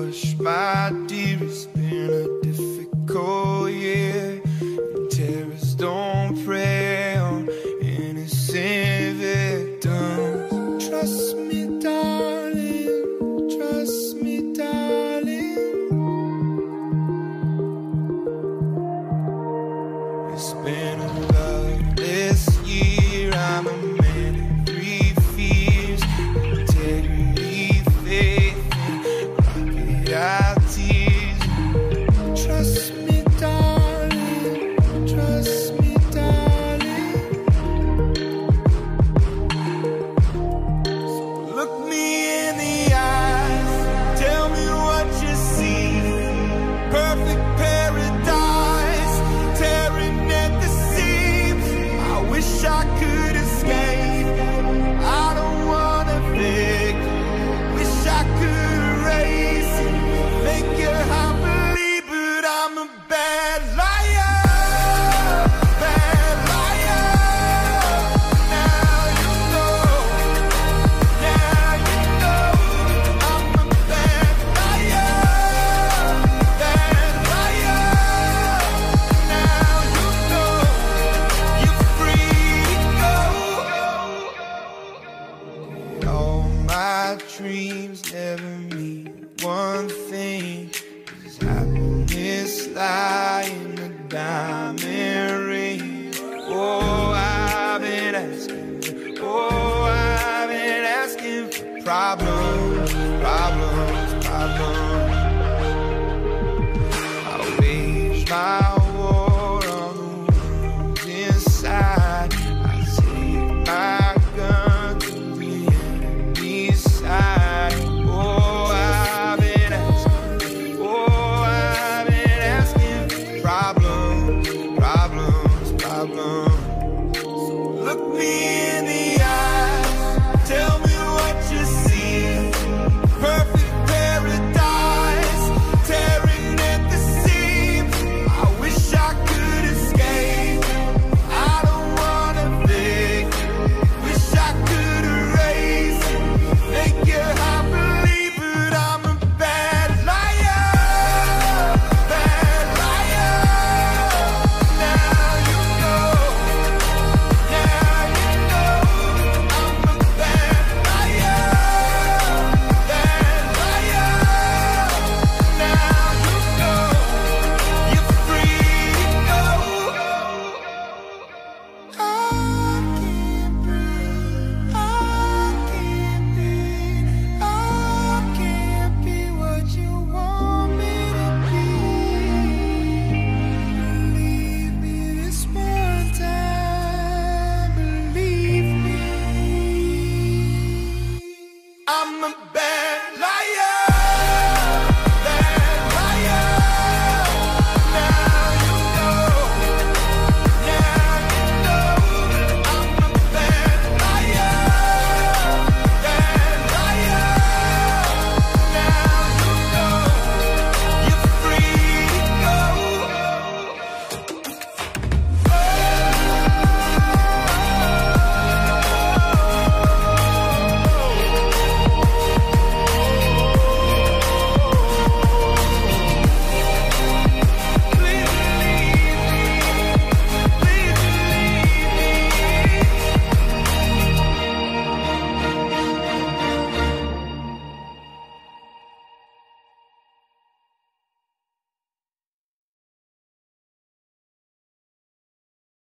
hush, my dear, it's been a difficult year, and terrorists don't prey on innocent victims. Trust me, darling, trust me, darling. It's been a loveless year, I'm a man of three fears: integrity, faith, and crocodile tears. Trust me, darling, trust me, darling. So look me in the eyes, tell me what you see. Perfect paradise, tearing at the seams. I wish I could escape, I don't wanna beg. Wish I could erase it, make your heart believe, but I'm a bad liar, bad liar. Now you know, now you know, I'm a bad liar, bad liar. Now you know, you're free to go. All my dreams never mean one thing, 'cause happiness lie in the diamond ring. Oh, I've been asking, oh, I've been asking for problems, problems, problems. I wage my war on the wounds inside. I take my gun to the enemy's side. Oh, I've been asking, oh, I've been asking for problems, problems, problems. Look me in the eyes, tell me what you see. Perfect paradise, tearing at the seams. I wish I could escape, I don't wanna beg. Wish I could erase it, make your heart believe, but I'm a bad liar, bad liar. Now you know, now you know, I'm a bad liar, bad liar. Now you know, you're free to go. I can't breathe, I can't breathe, I can't be what you want me to be. Believe me this one time, believe me. I'm a bad